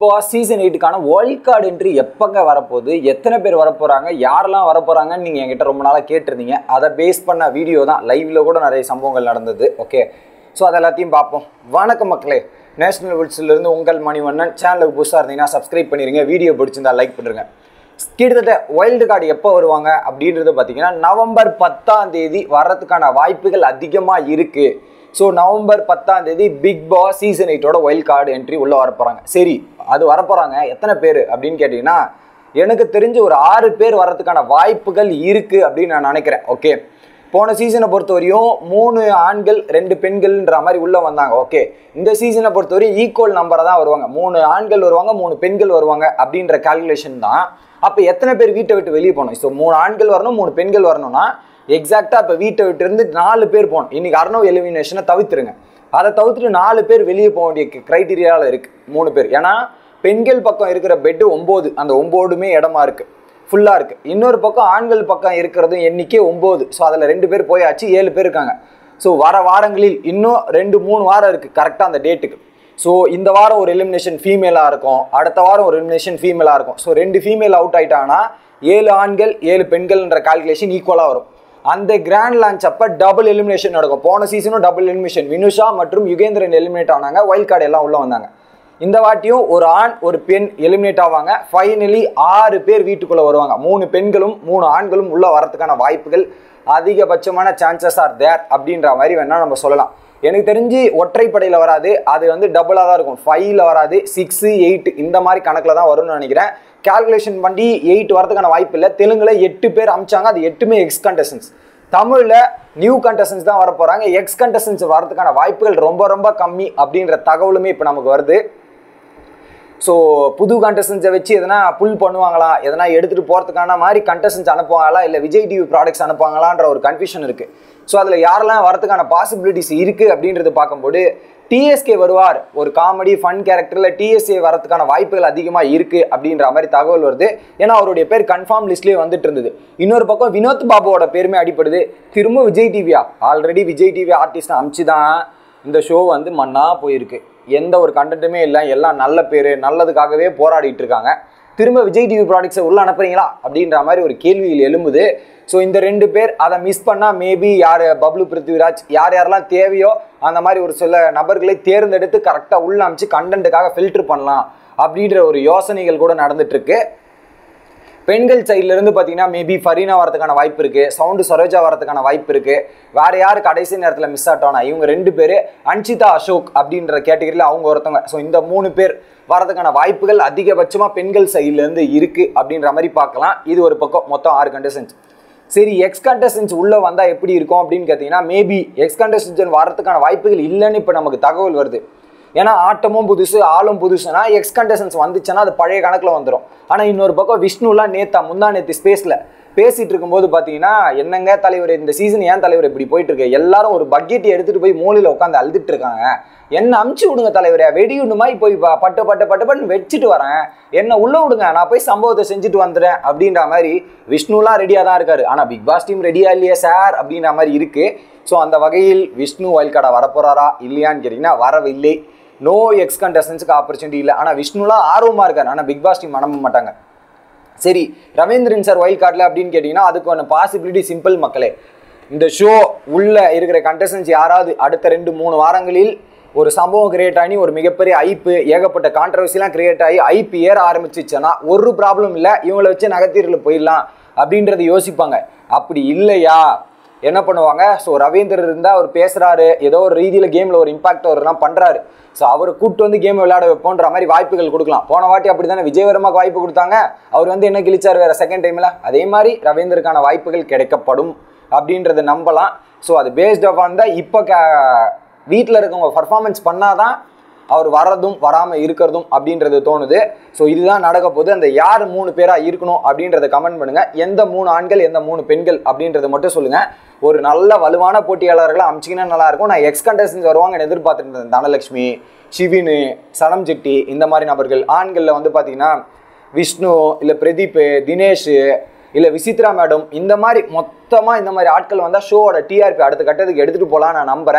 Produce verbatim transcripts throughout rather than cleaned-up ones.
Boss season eight கான wildcard entry எப்பங்க வரப்போகுது, எத்தனை பேர் வரப்போறாங்க, யாரெல்லாம் வரப்போறாங்கன்னு நீங்க என்கிட்ட ரொம்ப நாளா கேட்டிருந்தீங்க. அதை பேஸ் பண்ண வீடியோ தான். லைவ்ல கூட நிறைய சம்பவங்கள் நடந்தது. ஓகே, ஸோ அது எல்லாத்தையும் பார்ப்போம். வணக்கம் மக்களே, நேஷனல் விட்ஸ்ல இருந்து உங்கள் மணிவண்ணன். சேனலுக்கு புதுசாக இருந்தீங்கன்னா சப்ஸ்கிரைப் பண்ணிருங்க, வீடியோ பிடிச்சிருந்தா லைக் பண்ணுங்க. கிட்டத்தட்ட வைல்டு கார்டு எப்போ வருவாங்க அப்படின்றது பார்த்தீங்கன்னா நவம்பர் பத்தாம் தேதி வர்றதுக்கான வாய்ப்புகள் அதிகமாக இருக்கு. ஸோ நவம்பர் பத்தாம் தேதி பிக் பாஸ் சீசன் எயிட்டோட வைல்ட் கார்டு என்ட்ரி உள்ளே வரப்போகிறாங்க. சரி, அது வரப்போகிறாங்க. எத்தனை பேர் அப்படின்னு கேட்டிங்கன்னா எனக்கு தெரிஞ்சு ஒரு ஆறு பேர் வர்றதுக்கான வாய்ப்புகள் இருக்குது அப்படின்னு நான் நினைக்கிறேன். ஓகே, போன சீசனை பொறுத்தவரையும் மூணு ஆண்கள் ரெண்டு பெண்கள்ன்ற மாதிரி உள்ளே வந்தாங்க. ஓகே, இந்த சீசனை பொறுத்தவரையும் ஈக்குவல் நம்பரை தான் வருவாங்க. மூணு ஆண்கள் வருவாங்க, மூணு பெண்கள் வருவாங்க அப்படின்ற கால்குலேஷன் தான். அப்போ எத்தனை பேர் வீட்டை விட்டு வெளியே போகணும்? ஸோ மூணு ஆண்கள் வரணும், மூணு பெண்கள் வரணும்னா எக்ஸாக்டாக இப்போ வீட்டை விட்டு இருந்து நாலு பேர் போகணும். இன்றைக்கி அர்னவ் எலிமினேஷனை தவிர்த்துருங்க. அதை தவிர்த்துட்டு நாலு பேர் வெளியே போக வேண்டிய க்ரைட்டீரியாவில் இருக்குது மூணு பேர். ஏன்னா பெண்கள் பக்கம் இருக்கிற பெட்டு ஒம்பது, அந்த ஒம்போதுமே இடமா இருக்குது, ஃபுல்லாக இருக்குது. இன்னொரு பக்கம் ஆண்கள் பக்கம் இருக்கிறதும் எண்ணிக்கை ஒம்பது. ஸோ அதில் ரெண்டு பேர் போயாச்சு, ஏழு பேர் இருக்காங்க. ஸோ வர வாரங்களில் இன்னும் ரெண்டு மூணு வாரம் இருக்குது கரெக்டாக அந்த டேட்டுக்கு. ஸோ இந்த வாரம் ஒரு எலிமினேஷன் ஃபீமேலாக இருக்கும், அடுத்த வாரம் ஒரு எலிமினேஷன் ஃபீமேலாக இருக்கும். ஸோ ரெண்டு ஃபீமேல் அவுட் ஆகிட்டாங்கன்னா ஏழு ஆண்கள் ஏழு பெண்கள்ன்ற கால்குலேஷன் ஈக்குவலாக வரும். அந்த கிராண்ட் லான்ச் அப்போ டபுள் எலிமினேஷன் நடக்கும். போன சீசனும் டபுள் எலிமினேஷன், வினுஷா மற்றும் யுகேந்திரன் எலிமினேட் ஆனாங்க, வைல்ட் கார்டு எல்லாம் உள்ளே வந்தாங்க. இந்த வாட்டியும் ஒரு ஆண் ஒரு பெண் எலிமினேட் ஆவாங்க. ஃபைனலி ஆறு பேர் வீட்டுக்குள்ளே வருவாங்க. மூணு பெண்களும் மூணு ஆண்களும் உள்ளே வரதுக்கான வாய்ப்புகள் அதிகபட்சமான சான்சஸ் ஆர் தேர் அப்படின்ற மாதிரி வேணால் நம்ம சொல்லலாம். எனக்கு தெரிஞ்சு ஒற்றைப்படையில் வராது, அது வந்து டபுளாக தான் இருக்கும். ஃபைவ்ல வராது, சிக்ஸு எயிட் இந்த மாதிரி கணக்கில் தான் வரும்னு நினைக்கிறேன். கால்குலேஷன் பண்ணி எயிட் வரதுக்கான வாய்ப்பு இல்லை. தெலுங்குல எட்டு பேர் அமிச்சாங்க, அது எட்டுமே எக்ஸ் கண்டஸ்டன்ஸ். தமிழில் நியூ கண்டஸ்டன்ஸ் தான் வர போகிறாங்க. எக்ஸ் கண்டஸ்டன்ஸ் வரதுக்கான வாய்ப்புகள் ரொம்ப ரொம்ப கம்மி அப்படின்ற தகவலுமே இப்போ நமக்கு வருது. ஸோ புது கண்டஸ்டன்ஸை வச்சு எதனா புல் பண்ணுவாங்களா, எதனா எடுத்துகிட்டு போகிறதுக்கான மாதிரி கண்டஸ்டன்ஸ் அனுப்புவாங்களா, இல்லை விஜய் டிவி ப்ராடக்ட்ஸ் அனுப்புவாங்களான்ற ஒரு கன்ஃபியூஷன் இருக்குது. ஸோ அதில் யாரெல்லாம் வரதுக்கான பாசிபிலிட்டிஸ் இருக்குது அப்படின்றது பார்க்கும்போது டிஎஸ்கே வருவார், ஒரு காமெடி ஃபன் கேரக்டரில் டிஎஸ்கே வரதுக்கான வாய்ப்புகள் அதிகமாக இருக்குது அப்படின்ற மாதிரி தகவல் வருது. ஏன்னா அவருடைய பேர் கன்ஃபார்ம் லிஸ்ட்லேயே வந்துட்டு இருந்தது. இன்னொரு பக்கம் வினோத் பாபுவோட பேருமே அடிப்படுது. திரும்ப விஜய் டிவியா, ஆல்ரெடி விஜய் டிவி ஆர்டிஸ்ட் அமிச்சு தான் இந்த ஷோ வந்து மண்ணா போயிருக்கு. எந்த ஒரு கண்டென்ட்டுமே இல்லை, எல்லாம் நல்ல பேர் நல்லதுக்காகவே போராடிட்டு இருக்காங்க. திரும்ப விஜய் டிவி ப்ராடக்ட்ஸை உள்ளே அனுப்புறீங்களா அப்படின்ற மாதிரி ஒரு கேள்வியில் எழும்புது. ஸோ இந்த ரெண்டு பேர் அதை மிஸ் பண்ணால் மேபி யார் பப்ளு பிருத்விராஜ் யார் யாரெல்லாம் தேவையோ அந்த மாதிரி ஒரு சில நபர்களை தேர்ந்தெடுத்து கரெக்டாக உள்ள அமைச்சு கண்டென்ட்டுக்காக ஃபில்டர் பண்ணலாம் அப்படின்ற ஒரு யோசனைகள் கூட நடந்துட்டுருக்கு. பெண்கள் சைட்லேருந்து பார்த்தீங்கன்னா மேபி ஃபரீனா வரதுக்கான வாய்ப்பு இருக்குது, சவுண்டு சரோஜா வரதுக்கான வாய்ப்பு இருக்குது. வேறு யார் கடைசி நேரத்தில் மிஸ் ஆட்டோனா இவங்க ரெண்டு பேர், அன்ஷிதா அசோக் அப்படின்ற கேட்டகரியில் அவங்க ஒருத்தவங்க. ஸோ இந்த மூணு பேர் வரதுக்கான வாய்ப்புகள் அதிகபட்சமாக பெண்கள் சைட்லேருந்து இருக்குது அப்படின்ற மாதிரி பார்க்கலாம். இது ஒரு பக்கம், மொத்தம் ஆறு கண்டஸ்டன்ஸ். சரி, எக்ஸ் கண்டஸ்டன்ஸ் உள்ளே வந்தால் எப்படி இருக்கும் அப்படின்னு பார்த்தீங்கன்னா மேபி எக்ஸ் கண்டஸ்டன்ஸ் வரதுக்கான வாய்ப்புகள் இல்லைன்னு இப்போ நமக்கு தகவல் வருது. ஏன்னா ஆட்டமும் புதுசு ஆளும் புதுசுனா எக்ஸ் கண்டஸ்டன்ஸ் வந்துச்சுன்னா அது பழைய கணக்கில் வந்துடும். ஆனால் இன்னொரு பக்கம் விஷ்ணுலாம் நேத்தா முந்தா நேற்று ஸ்பேஸில் பேசிகிட்டு இருக்கும்போது பார்த்தீங்கன்னா என்னங்க தலைவர் இந்த சீசன் ஏன் தலைவர் இப்படி போயிட்டு இருக்கு, எல்லாரும் ஒரு பக்கெட்டி எடுத்துகிட்டு போய் மூலையில் உட்காந்து அழுதுட்டு இருக்காங்க, என்ன அமுச்சு விடுங்க தலைவரே, வெடி ஒன்று மாதிரி போய் பட்டு பட்டு பட்டு பட்டு வச்சுட்டு வரேன், என்ன உள்ள விடுங்க, நான் போய் சம்பவத்தை செஞ்சுட்டு வந்துடுறேன் அப்படின்ற மாதிரி விஷ்ணுலாம் ரெடியாக தான் இருக்காரு. ஆனால் பிக் பாஸ் டீம் ரெடியா இல்லையா சார் அப்படின்ற மாதிரி இருக்கு. ஸோ அந்த வகையில் விஷ்ணு வைல்ட் கார்டா வரப்போறாரா இல்லையான்னு கேட்டிங்கன்னா வரவில்லை. நோ எக்ஸ் கண்டஸ்டன்ஸுக்கு ஆப்பர்ச்சுனிட்டி இல்லை. ஆனால் விஷ்ணுலாம் ஆர்வமாக இருக்காரு, ஆனால் பிக் பாஸ் டீம் அனுப்ப மாட்டாங்க. சரி, ரவீந்திரன் சார் வைல்ட் கார்டில் அப்படின்னு கேட்டிங்கன்னா அதுக்கான பாசிபிலிட்டி சிம்பிள் மக்களே. இந்த ஷோ உள்ளே இருக்கிற கண்டஸ்டன்ஸ் யாராவது அடுத்த ரெண்டு மூணு வாரங்களில் ஒரு சம்பவம் கிரியேட் ஆகி ஒரு மிகப்பெரிய ஐப்பு ஏகப்பட்ட கான்ட்ரவர்சிலாம் கிரியேட் ஆகி ஐப்பு ஏற ஆரம்பிச்சிச்சுன்னா ஒரு ப்ராப்ளம் இல்லை, இவங்களை வச்சு நகத்தீரில் போயிடலாம் அப்படின்றத யோசிப்பாங்க. அப்படி இல்லையா என்ன பண்ணுவாங்க? ஸோ ரவீந்திரன் இருந்தால் அவர் பேசுகிறாரு, ஏதோ ஒரு ரீதியில் கேமில் ஒரு இம்பாக்ட் அவர்லாம் பண்ணுறாரு. ஸோ அவரை கூப்பிட்டு வந்து கேம் விளையாட வைப்போன்ற மாதிரி வாய்ப்புகள் கொடுக்கலாம். போன வாட்டி அப்படி தானே விஜயவர்மாக்கு வாய்ப்பு கொடுத்தாங்க, அவர் வந்து என்ன கிழிச்சார் வேறு செகண்ட் டைமில். அதே மாதிரி ரவீந்தருக்கான வாய்ப்புகள் கிடைக்கப்படும் அப்படின்றத நம்பலாம். ஸோ அது பேஸ்ட் ஆஃப் ஆன் தான் இப்போ க வீட்டில் இருக்கவங்க பர்ஃபார்மன்ஸ் பண்ணாதான் அவர் வர்றதும் வராமல் இருக்கிறதும் அப்படின்றது தோணுது. ஸோ இதுதான் நடக்க போது. அந்த யார் மூணு பேராக இருக்கணும் அப்படின்றத கமெண்ட் பண்ணுங்கள். எந்த மூணு ஆண்கள் எந்த மூணு பெண்கள் அப்படின்றத மட்டும் சொல்லுங்கள். ஒரு நல்ல வலுவான போட்டியாளர்களை அமைச்சிங்கன்னா நல்லாயிருக்கும். நான் எக்ஸ் கண்டஸ்டன்ஸ் வருவாங்கன்னு எதிர்பார்த்துட்டு இருந்தேன். தனலட்சுமி, ஷிவினு, சனம் செட்டி இந்த மாதிரி நபர்கள். ஆண்களில் வந்து பார்த்தீங்கன்னா விஷ்ணு, இல்லை பிரதீப், தினேஷ், இல்லை விசித்ரா மேடம், இந்த மாதிரி மொத்தமாக இந்த மாதிரி ஆட்கள் வந்தால் ஷோவோட டிஆர்பி அடுத்த கட்டத்துக்கு எடுத்துகிட்டு போகலாம் நான் நம்புகிறேன்.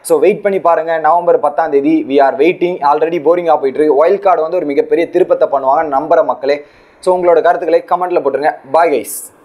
ஸோ வெயிட் பண்ணி பாருங்கள். நவம்பர் பத்தாம் தேதி வி ஆர் வெயிட்டிங். ஆல்ரெடி போரிங்காக போயிட்டு இருக்கு. வைல்ட் கார்டு வந்து ஒரு மிகப்பெரிய திருப்பத்தை பண்ணுவாங்க நம்புற மக்களே. ஸோ உங்களோட கருத்துக்களை கமெண்ட்டில் போட்டுருங்க. Bye guys.